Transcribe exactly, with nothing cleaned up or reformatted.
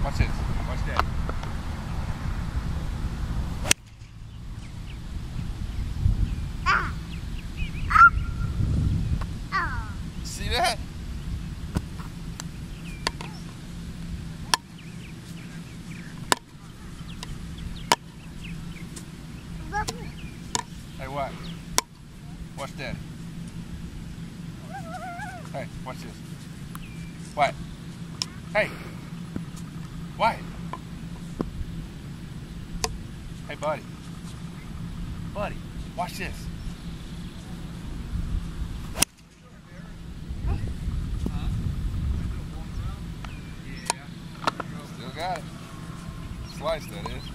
Watch this. Watch Daddy. See that? Hey, what? Watch Daddy. Hey, watch this. What? Hey. What? Hey, buddy. Buddy, watch this. Still got it. Slice, that is.